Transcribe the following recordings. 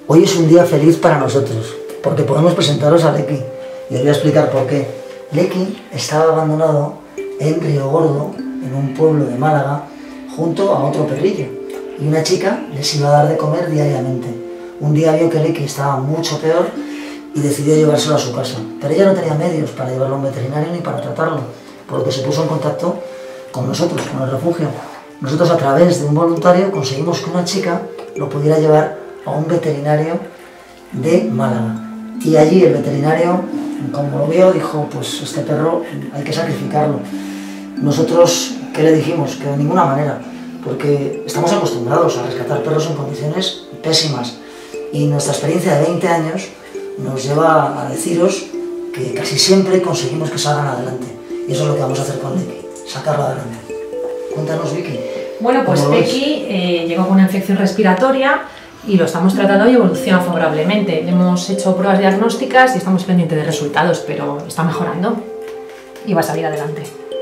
Hoy es un día feliz para nosotros, porque podemos presentaros a Lequi. Y os voy a explicar por qué. Lequi estaba abandonado en Río Gordo, en un pueblo de Málaga, junto a otro perrillo. Y una chica les iba a dar de comer diariamente. Un día vio que Lequi estaba mucho peor y decidió llevárselo a su casa. Pero ella no tenía medios para llevarlo a un veterinario ni para tratarlo, por lo que se puso en contacto con nosotros, con el refugio. Nosotros, a través de un voluntario, conseguimos que una chica lo pudiera llevar a un veterinario de Málaga. Y allí el veterinario, como lo vio, dijo, pues este perro hay que sacrificarlo. Nosotros, ¿qué le dijimos? Que de ninguna manera, porque estamos acostumbrados a rescatar perros en condiciones pésimas. Y nuestra experiencia de 20 años nos lleva a deciros que casi siempre conseguimos que salgan adelante. Y eso es lo que vamos a hacer con Lequi, sacarlo adelante. Cuéntanos, Vicky. Bueno, pues Lequi llegó con una infección respiratoria y lo estamos tratando y evoluciona favorablemente. Le hemos hecho pruebas diagnósticas y estamos pendientes de resultados, pero está mejorando y va a salir adelante.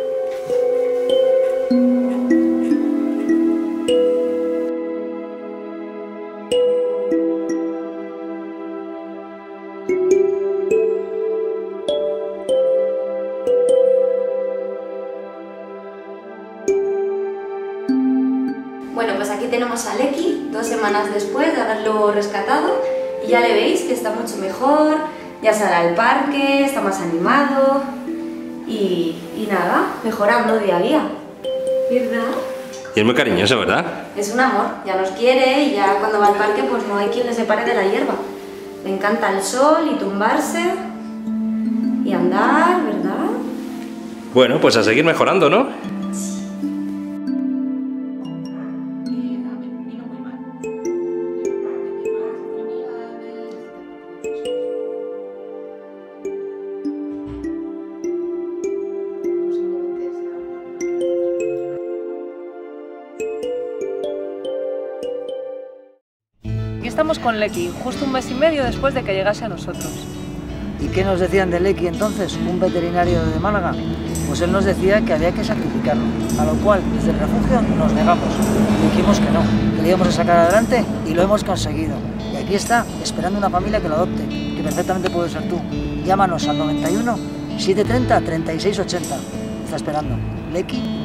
Bueno, pues aquí tenemos a Lequi, 2 semanas después de haberlo rescatado, y ya le veis que está mucho mejor, ya sale al parque, está más animado y nada, mejorando día a día, ¿verdad? Y es muy cariñoso, ¿verdad? Es un amor, ya nos quiere y ya cuando va al parque pues no hay quien le separe de la hierba. Le encanta el sol y tumbarse y andar, ¿verdad? Bueno, pues a seguir mejorando, ¿no? Aquí estamos con Lequi, justo 1 mes y medio después de que llegase a nosotros. ¿Y qué nos decían de Lequi entonces, un veterinario de Málaga? Pues él nos decía que había que sacrificarlo, a lo cual desde el refugio nos negamos. Dijimos que no, que le íbamos a sacar adelante y lo hemos conseguido. Y aquí está, esperando una familia que lo adopte, que perfectamente puede ser tú. Llámanos al 91 730 3680. Está esperando. Lequi